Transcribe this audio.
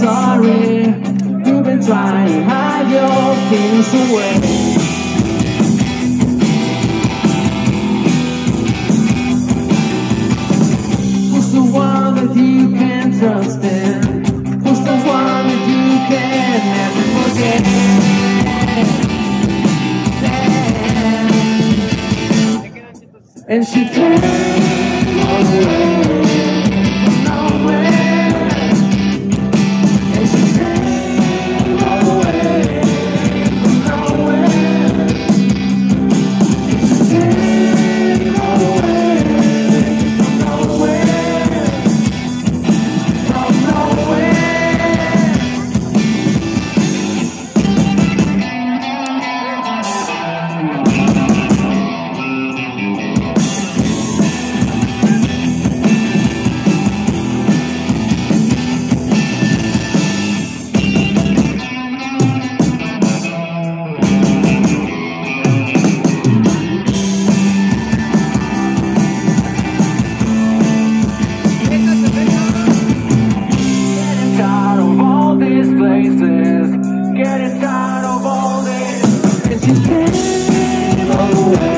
sorry. You've been trying to hide your things away. Who's the one that you can trust in? Who's the one that you can never forget? And she came away. Getting tired of all this, and she came away.